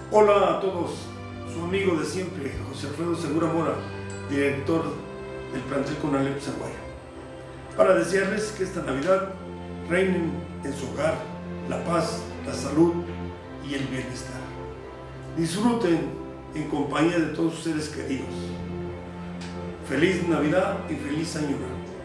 Hola a todos, su amigo de siempre, José Alfredo Segura Mora, director del plantel Conalep Zaguayo, para desearles que esta Navidad reinen en su hogar la paz, la salud y el bienestar. Disfruten en compañía de todos sus seres queridos. Feliz Navidad y feliz Año Nuevo.